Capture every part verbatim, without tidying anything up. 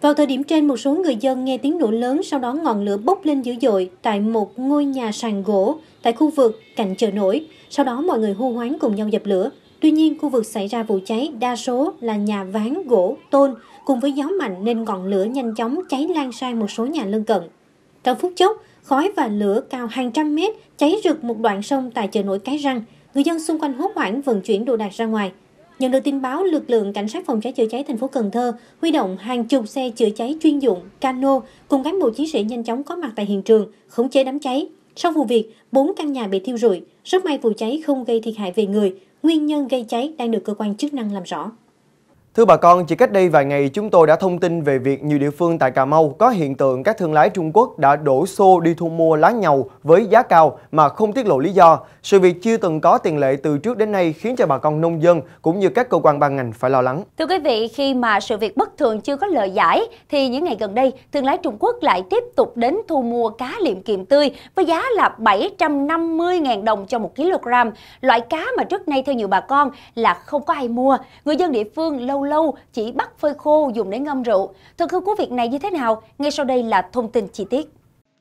Vào thời điểm trên, một số người dân nghe tiếng nổ lớn, sau đó ngọn lửa bốc lên dữ dội tại một ngôi nhà sàn gỗ tại khu vực cạnh chợ nổi. Sau đó mọi người hô hoán cùng nhau dập lửa. Tuy nhiên, khu vực xảy ra vụ cháy đa số là nhà ván gỗ, tôn, cùng với gió mạnh nên ngọn lửa nhanh chóng cháy lan sang một số nhà lân cận. Trong phút chốc, khói và lửa cao hàng trăm mét cháy rực một đoạn sông tại chợ nổi Cái Răng. Người dân xung quanh hốt hoảng vận chuyển đồ đạc ra ngoài. Nhận được tin báo, lực lượng cảnh sát phòng cháy chữa cháy thành phố Cần Thơ huy động hàng chục xe chữa cháy chuyên dụng, cano cùng cán bộ chiến sĩ nhanh chóng có mặt tại hiện trường, khống chế đám cháy. Sau vụ việc, bốn căn nhà bị thiêu rụi. Rất may vụ cháy không gây thiệt hại về người. Nguyên nhân gây cháy đang được cơ quan chức năng làm rõ. Thưa bà con, chỉ cách đây vài ngày chúng tôi đã thông tin về việc nhiều địa phương tại Cà Mau có hiện tượng các thương lái Trung Quốc đã đổ xô đi thu mua lá nhầu với giá cao mà không tiết lộ lý do. Sự việc chưa từng có tiền lệ từ trước đến nay khiến cho bà con nông dân cũng như các cơ quan ban ngành phải lo lắng. Thưa quý vị, khi mà sự việc bất thường chưa có lời giải thì những ngày gần đây, thương lái Trung Quốc lại tiếp tục đến thu mua cá liệm kiềm tươi với giá là bảy trăm năm mươi nghìn đồng cho một kg. Loại cá mà trước nay theo nhiều bà con là không có ai mua. Người dân địa phương lâu lâu chỉ bắt phơi khô dùng để ngâm rượu. Thực hư của việc này như thế nào? Ngay sau đây là thông tin chi tiết.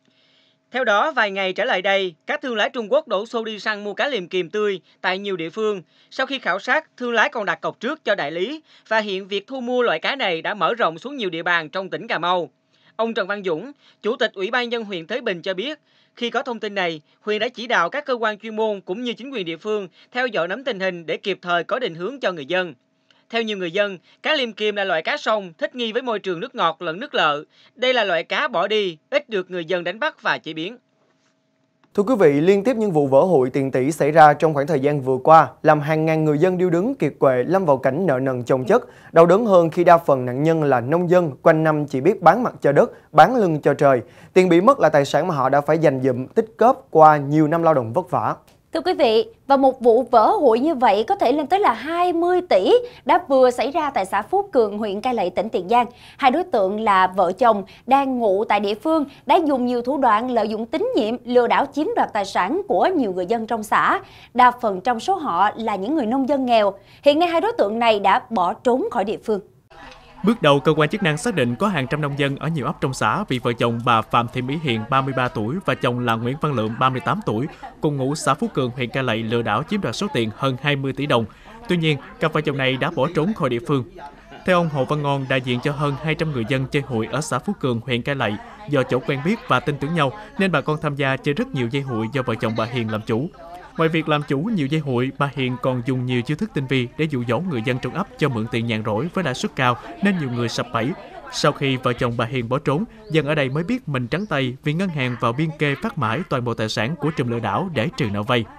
Theo đó, vài ngày trở lại đây, các thương lái Trung Quốc đổ xô đi săn mua cá liệm kiềm tươi tại nhiều địa phương. Sau khi khảo sát, thương lái còn đặt cọc trước cho đại lý và hiện việc thu mua loại cá này đã mở rộng xuống nhiều địa bàn trong tỉnh Cà Mau. Ông Trần Văn Dũng, Chủ tịch Ủy ban nhân dân huyện Thới Bình cho biết, khi có thông tin này, huyện đã chỉ đạo các cơ quan chuyên môn cũng như chính quyền địa phương theo dõi nắm tình hình để kịp thời có định hướng cho người dân. Theo nhiều người dân, cá liệm kiềm là loại cá sông thích nghi với môi trường nước ngọt lẫn nước lợ. Đây là loại cá bỏ đi, ít được người dân đánh bắt và chế biến. Thưa quý vị, liên tiếp những vụ vỡ hụi tiền tỷ xảy ra trong khoảng thời gian vừa qua làm hàng ngàn người dân điêu đứng kiệt quệ lâm vào cảnh nợ nần chồng chất. Đau đớn hơn khi đa phần nạn nhân là nông dân quanh năm chỉ biết bán mặt cho đất, bán lưng cho trời. Tiền bị mất là tài sản mà họ đã phải dành dụm tích góp qua nhiều năm lao động vất vả. Thưa quý vị, và một vụ vỡ hụi như vậy có thể lên tới là hai mươi tỷ đã vừa xảy ra tại xã Phú Cường, huyện Cai Lậy, tỉnh Tiền Giang. Hai đối tượng là vợ chồng đang ngụ tại địa phương đã dùng nhiều thủ đoạn lợi dụng tín nhiệm lừa đảo chiếm đoạt tài sản của nhiều người dân trong xã. Đa phần trong số họ là những người nông dân nghèo. Hiện nay hai đối tượng này đã bỏ trốn khỏi địa phương. Bước đầu, cơ quan chức năng xác định có hàng trăm nông dân ở nhiều ấp trong xã vì vợ chồng bà Phạm Thị Mỹ Hiền, ba mươi ba tuổi và chồng là Nguyễn Văn Lượng, ba mươi tám tuổi, cùng ngụ xã Phú Cường, huyện Cai Lậy lừa đảo chiếm đoạt số tiền hơn hai mươi tỷ đồng. Tuy nhiên, cặp vợ chồng này đã bỏ trốn khỏi địa phương. Theo ông Hồ Văn Ngon, đại diện cho hơn hai trăm người dân chơi hụi ở xã Phú Cường, huyện Cai Lậy, do chỗ quen biết và tin tưởng nhau nên bà con tham gia chơi rất nhiều dây hụi do vợ chồng bà Hiền làm chủ. Ngoài việc làm chủ nhiều dây hụi, bà Hiền còn dùng nhiều chiêu thức tinh vi để dụ dỗ người dân trong ấp cho mượn tiền nhàn rỗi với lãi suất cao nên nhiều người sập bẫy. Sau khi vợ chồng bà Hiền bỏ trốn, dân ở đây mới biết mình trắng tay vì ngân hàng vào biên kê phát mãi toàn bộ tài sản của trùm lừa đảo để trừ nợ vay.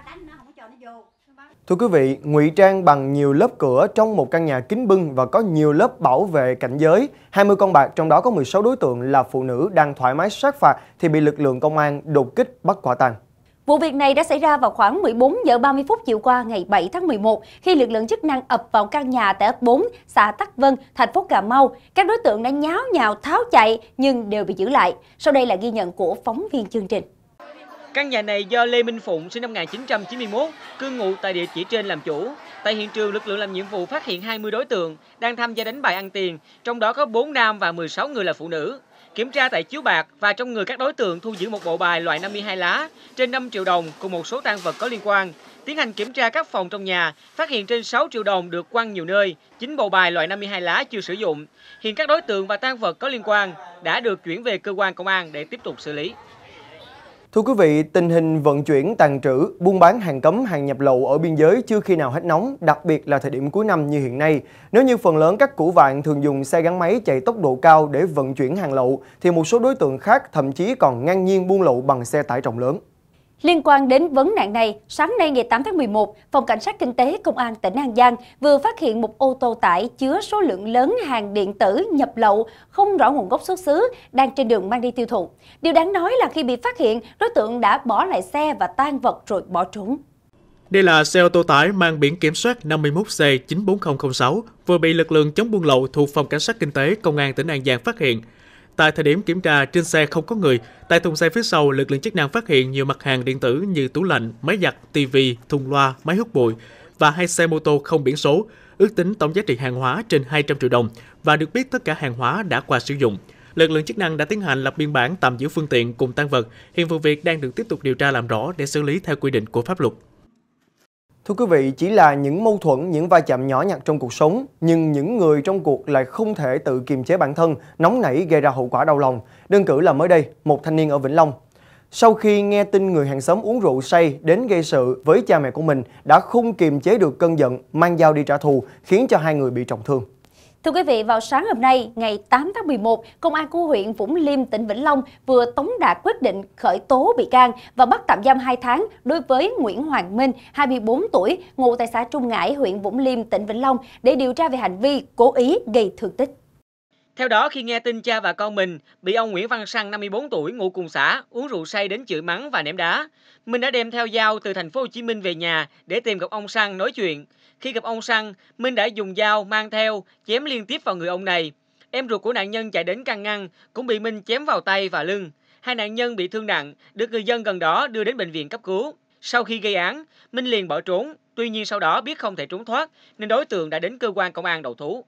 Thưa quý vị, ngụy trang bằng nhiều lớp cửa trong một căn nhà kín bưng và có nhiều lớp bảo vệ cảnh giới. hai mươi con bạc, trong đó có mười sáu đối tượng là phụ nữ đang thoải mái sát phạt thì bị lực lượng công an đột kích bắt quả tang. Vụ việc này đã xảy ra vào khoảng mười bốn giờ ba mươi phút chiều qua ngày bảy tháng mười một khi lực lượng chức năng ập vào căn nhà tại ấp bốn, xã Tắc Vân, thành phố Cà Mau. Các đối tượng đã nháo nhào tháo chạy nhưng đều bị giữ lại. Sau đây là ghi nhận của phóng viên chương trình. Căn nhà này do Lê Minh Phụng sinh năm một nghìn chín trăm chín mươi mốt, cư ngụ tại địa chỉ trên làm chủ. Tại hiện trường, lực lượng làm nhiệm vụ phát hiện hai mươi đối tượng đang tham gia đánh bài ăn tiền, trong đó có bốn nam và mười sáu người là phụ nữ. Kiểm tra tại chiếu bạc và trong người các đối tượng thu giữ một bộ bài loại năm mươi hai lá, trên năm triệu đồng cùng một số tang vật có liên quan. Tiến hành kiểm tra các phòng trong nhà, phát hiện trên sáu triệu đồng được quăng nhiều nơi, chín bộ bài loại năm mươi hai lá chưa sử dụng. Hiện các đối tượng và tang vật có liên quan đã được chuyển về cơ quan công an để tiếp tục xử lý. Thưa quý vị, tình hình vận chuyển, tàn trữ, buôn bán hàng cấm, hàng nhập lậu ở biên giới chưa khi nào hết nóng, đặc biệt là thời điểm cuối năm như hiện nay. Nếu như phần lớn các củ vạn thường dùng xe gắn máy chạy tốc độ cao để vận chuyển hàng lậu, thì một số đối tượng khác thậm chí còn ngang nhiên buôn lậu bằng xe tải trọng lớn. Liên quan đến vấn nạn này, sáng nay ngày tám tháng mười một, Phòng Cảnh sát Kinh tế Công an tỉnh An Giang vừa phát hiện một ô tô tải chứa số lượng lớn hàng điện tử nhập lậu không rõ nguồn gốc xuất xứ đang trên đường mang đi tiêu thụ. Điều đáng nói là khi bị phát hiện, đối tượng đã bỏ lại xe và tang vật rồi bỏ trốn. Đây là xe ô tô tải mang biển kiểm soát năm mươi mốt C chín bốn không không sáu vừa bị lực lượng chống buôn lậu thuộc Phòng Cảnh sát Kinh tế Công an tỉnh An Giang phát hiện. Tại thời điểm kiểm tra, trên xe không có người. Tại thùng xe phía sau, lực lượng chức năng phát hiện nhiều mặt hàng điện tử như tủ lạnh, máy giặt, tivi, thùng loa, máy hút bụi và hai xe mô tô không biển số. ước tính tổng giá trị hàng hóa trên hai trăm triệu đồng và được biết tất cả hàng hóa đã qua sử dụng. Lực lượng chức năng đã tiến hành lập biên bản tạm giữ phương tiện cùng tang vật. Hiện vụ việc đang được tiếp tục điều tra làm rõ để xử lý theo quy định của pháp luật. Thưa quý vị, chỉ là những mâu thuẫn, những va chạm nhỏ nhặt trong cuộc sống, nhưng những người trong cuộc lại không thể tự kiềm chế bản thân, nóng nảy gây ra hậu quả đau lòng. Đơn cử là mới đây, một thanh niên ở Vĩnh Long, sau khi nghe tin người hàng xóm uống rượu say đến gây sự với cha mẹ của mình, đã không kiềm chế được cơn giận, mang dao đi trả thù, khiến cho hai người bị trọng thương. Thưa quý vị, vào sáng hôm nay, ngày tám tháng mười một, Công an của huyện Vũng Liêm, tỉnh Vĩnh Long vừa tống đạt quyết định khởi tố bị can và bắt tạm giam hai tháng đối với Nguyễn Hoàng Minh, hai mươi bốn tuổi, ngụ tại xã Trung Ngãi, huyện Vũng Liêm, tỉnh Vĩnh Long để điều tra về hành vi cố ý gây thương tích. Theo đó, khi nghe tin cha và con mình bị ông Nguyễn Văn Săng, năm mươi bốn tuổi, ngụ cùng xã, uống rượu say đến chửi mắng và ném đá, Minh đã đem theo dao từ thành phố Hồ Chí Minh về nhà để tìm gặp ông Săng nói chuyện. Khi gặp ông Săng, Minh đã dùng dao mang theo chém liên tiếp vào người ông này. Em ruột của nạn nhân chạy đến can ngăn, cũng bị Minh chém vào tay và lưng. Hai nạn nhân bị thương nặng, được người dân gần đó đưa đến bệnh viện cấp cứu. Sau khi gây án, Minh liền bỏ trốn. Tuy nhiên sau đó biết không thể trốn thoát nên đối tượng đã đến cơ quan công an đầu thú.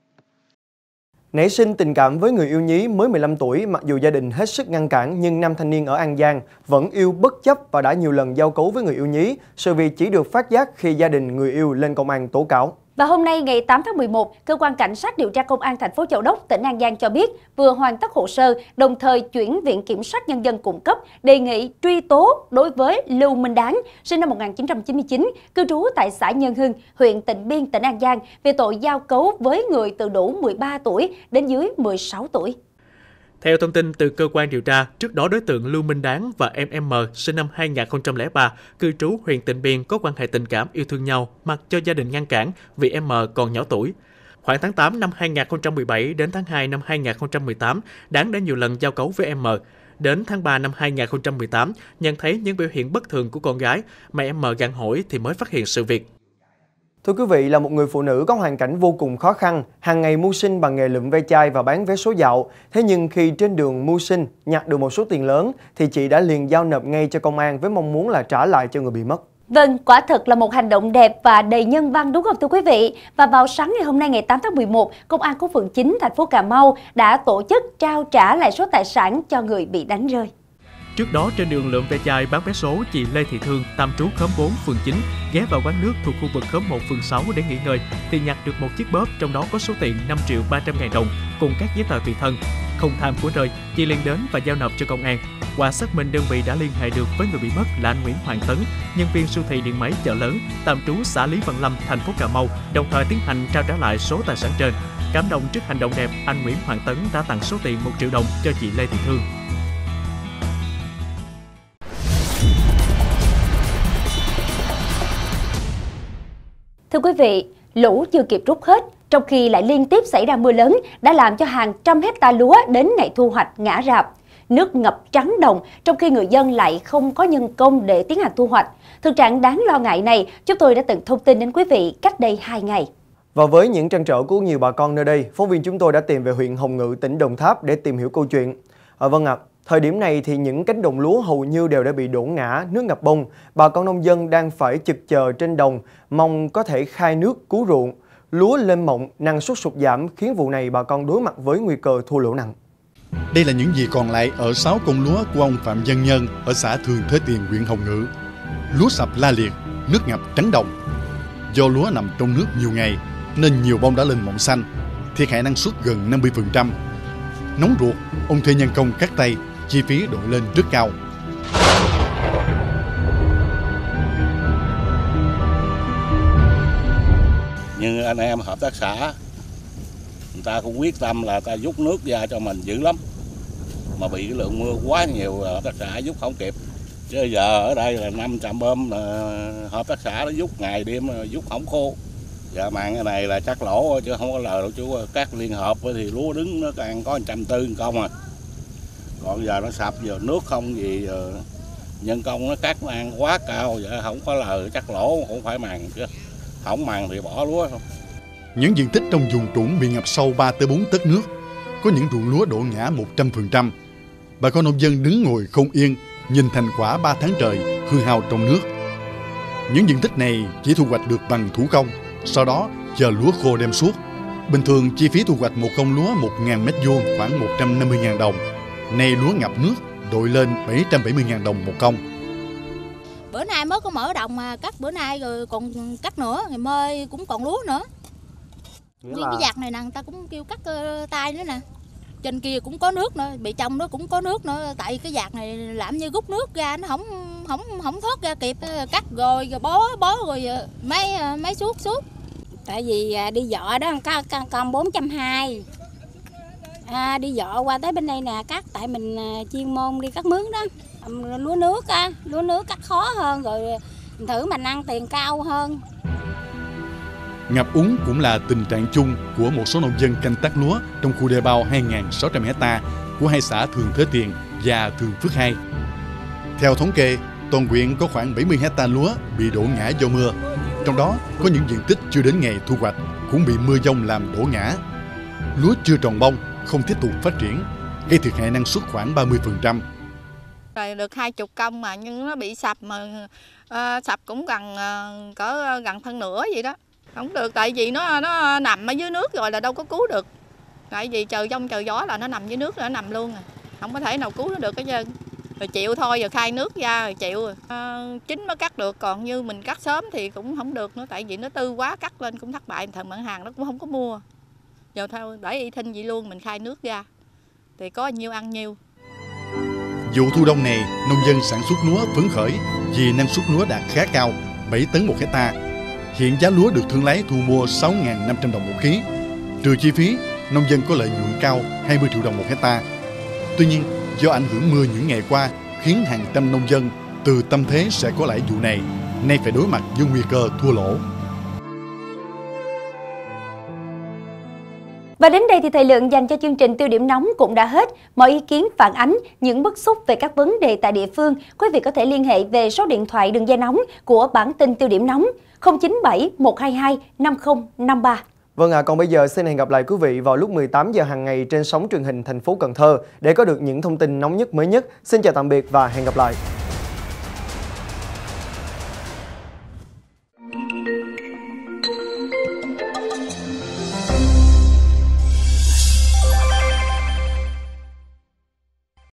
Nảy sinh tình cảm với người yêu nhí mới mười lăm tuổi, mặc dù gia đình hết sức ngăn cản nhưng nam thanh niên ở An Giang vẫn yêu bất chấp và đã nhiều lần giao cấu với người yêu nhí. Sự việc chỉ được phát giác khi gia đình người yêu lên công an tố cáo. Và hôm nay ngày tám tháng mười một, Cơ quan Cảnh sát điều tra Công an thành phố Châu Đốc, tỉnh An Giang cho biết vừa hoàn tất hồ sơ, đồng thời chuyển Viện Kiểm sát Nhân dân cung cấp đề nghị truy tố đối với Lưu Minh Đáng, sinh năm một nghìn chín trăm chín mươi chín, cư trú tại xã Nhân Hưng, huyện Tịnh Biên, tỉnh An Giang về tội giao cấu với người từ đủ mười ba tuổi đến dưới mười sáu tuổi. Theo thông tin từ cơ quan điều tra, trước đó đối tượng Lưu Minh Đáng và em em M sinh năm hai nghìn không trăm lẻ ba, cư trú huyện Tịnh Biên có quan hệ tình cảm yêu thương nhau, mặc cho gia đình ngăn cản vì em M còn nhỏ tuổi. Khoảng tháng tám năm hai nghìn không trăm mười bảy đến tháng hai năm hai nghìn không trăm mười tám, Đáng đã nhiều lần giao cấu với em M. Đến tháng ba năm hai nghìn không trăm mười tám, nhận thấy những biểu hiện bất thường của con gái, mẹ em M gạn hỏi thì mới phát hiện sự việc. Thưa quý vị, là một người phụ nữ có hoàn cảnh vô cùng khó khăn, hàng ngày mưu sinh bằng nghề lượm ve chai và bán vé số dạo. Thế nhưng khi trên đường mưu sinh nhặt được một số tiền lớn thì chị đã liền giao nộp ngay cho công an với mong muốn là trả lại cho người bị mất. Vâng, quả thật là một hành động đẹp và đầy nhân văn đúng không thưa quý vị? Và vào sáng ngày hôm nay ngày tám tháng mười một, Công an của phường chín thành phố Cà Mau đã tổ chức trao trả lại số tài sản cho người bị đánh rơi. Trước đó, trên đường lượm ve chai bán vé số, chị Lê Thị Thương, tạm trú khóm bốn, phường chín, ghé vào quán nước thuộc khu vực khóm một, phường sáu để nghỉ ngơi, thì nhặt được một chiếc bóp, trong đó có số tiền năm triệu ba trăm ngàn đồng cùng các giấy tờ tùy thân. Không tham của rơi, chị liền đến và giao nộp cho công an. Qua xác minh, đơn vị đã liên hệ được với người bị mất là anh Nguyễn Hoàng Tấn, nhân viên siêu thị điện máy Chợ Lớn, tạm trú xã Lý Văn Lâm, thành phố Cà Mau, đồng thời tiến hành trao trả lại số tài sản trên. Cảm động trước hành động đẹp, anh Nguyễn Hoàng Tấn đã tặng số tiền một triệu đồng cho chị Lê Thị Thương. Thưa quý vị, lũ chưa kịp rút hết, trong khi lại liên tiếp xảy ra mưa lớn đã làm cho hàng trăm hecta lúa đến ngày thu hoạch ngã rạp. Nước ngập trắng đồng, trong khi người dân lại không có nhân công để tiến hành thu hoạch. Thực trạng đáng lo ngại này, chúng tôi đã từng thông tin đến quý vị cách đây hai ngày. Và với những trăn trở của nhiều bà con nơi đây, phóng viên chúng tôi đã tìm về huyện Hồng Ngự, tỉnh Đồng Tháp để tìm hiểu câu chuyện. À, vâng ạ, à, thời điểm này thì những cánh đồng lúa hầu như đều đã bị đổ ngã, nước ngập bông. Bà con nông dân đang phải chực chờ trên đồng, mong có thể khai nước cứu ruộng. Lúa lên mộng, năng suất sụt giảm khiến vụ này bà con đối mặt với nguy cơ thua lỗ nặng. Đây là những gì còn lại ở sáu công lúa của ông Phạm Văn Nhân ở xã Thường Thới Tiền, huyện Hồng Ngự. Lúa sập la liệt, nước ngập trắng đồng. Do lúa nằm trong nước nhiều ngày nên nhiều bông đã lên mộng xanh, thiệt hại năng suất gần năm mươi phần trăm. Nóng ruột, ông thuê nhân công cắt tay, chi phí đội lên rất cao. Nhưng anh em hợp tác xã, người ta cũng quyết tâm là ta rút nước ra cho mình dữ lắm. Mà bị cái lượng mưa quá nhiều, hợp tác xã rút không kịp. Chứ giờ ở đây là năm trăm bơm, hợp tác xã nó rút ngày đêm, rút không khô. Giờ màn cái này là chắc lỗ chứ không có lời đâu chú. Các liên hợp thì lúa đứng nó càng có một trăm tư công à. Còn giờ nó sập, giờ nước không gì, nhân công nó cắt nó ăn quá cao, vậy không có lời chắc lỗ, không phải màng chứ. Không màng thì bỏ lúa không. Những diện tích trong vùng trũng bị ngập sâu ba tới bốn tấc nước, có những ruộng lúa đổ ngã một trăm phần trăm. Bà con nông dân đứng ngồi không yên, nhìn thành quả ba tháng trời hư hao trong nước. Những diện tích này chỉ thu hoạch được bằng thủ công, sau đó chờ lúa khô đem suốt. Bình thường chi phí thu hoạch một công lúa một nghìn mét vuông khoảng một trăm năm mươi nghìn đồng. Nay lúa ngập nước đội lên bảy trăm bảy mươi nghìn đồng một công. Bữa nay mới có mở đồng mà cắt bữa nay rồi còn cắt nữa, ngày mai cũng còn lúa nữa. Nguyên là... cái giạc này nè, người ta cũng kêu cắt uh, tay nữa nè. Trên kia cũng có nước nữa, bị trong đó cũng có nước nữa, tại cái giạc này làm như rút nước ra nó không không không thoát ra kịp, cắt rồi rồi bó bó rồi mấy mấy suốt suốt. Tại vì đi dọ đó con con bốn trăm hai mươi. À, đi dọ qua tới bên đây nè cắt, tại mình chuyên môn đi cắt mướn đó. Lúa nước á, lúa nước cắt khó hơn rồi thử mình ăn tiền cao hơn. Ngập úng cũng là tình trạng chung của một số nông dân canh tác lúa trong khu đê bao hai nghìn sáu trăm héc-ta của hai xã Thường Thới Tiền và Thường Phước hai. Theo thống kê, toàn huyện có khoảng bảy mươi héc-ta lúa bị đổ ngã do mưa. Trong đó có những diện tích chưa đến ngày thu hoạch cũng bị mưa dông làm đổ ngã. Lúa chưa tròn bông, không tiếp tục phát triển, gây thiệt hại năng suất khoảng ba mươi phần trăm. Rồi được hai chục công mà nhưng nó bị sập mà uh, sập cũng gần uh, cỡ gần phân nửa vậy đó. Không được, tại vì nó nó nằm ở dưới nước rồi là đâu có cứu được. Tại vì trời giông trời gió là nó nằm dưới nước rồi, nó nằm luôn rồi. Không có thể nào cứu nó được cái trơn. Rồi chịu thôi, rồi khai nước ra rồi chịu rồi. À, chín mới cắt được, còn như mình cắt sớm thì cũng không được nữa, tại vì nó tư quá, cắt lên cũng thất bại, thằng bán hàng nó cũng không có mua. Giờ thôi để y thinh vậy luôn, mình khai nước ra thì có nhiêu ăn nhiêu. Vụ thu đông này, nông dân sản xuất lúa phấn khởi vì năng suất lúa đạt khá cao, bảy tấn một hecta. Hiện giá lúa được thương lái thu mua sáu nghìn năm trăm đồng một ký. Trừ chi phí, nông dân có lợi nhuận cao hai mươi triệu đồng một hecta. Tuy nhiên, do ảnh hưởng mưa những ngày qua khiến hàng trăm nông dân từ tâm thế sẽ có lãi vụ này, nay phải đối mặt với nguy cơ thua lỗ. Và đến đây thì thời lượng dành cho chương trình Tiêu điểm nóng cũng đã hết. Mọi ý kiến phản ánh, những bức xúc về các vấn đề tại địa phương, quý vị có thể liên hệ về số điện thoại đường dây nóng của bản tin Tiêu điểm nóng không chín bảy một hai hai năm không năm ba. Vâng ạ, à, còn bây giờ xin hẹn gặp lại quý vị vào lúc mười tám giờ hàng ngày trên sóng truyền hình thành phố Cần Thơ để có được những thông tin nóng nhất mới nhất. Xin chào tạm biệt và hẹn gặp lại.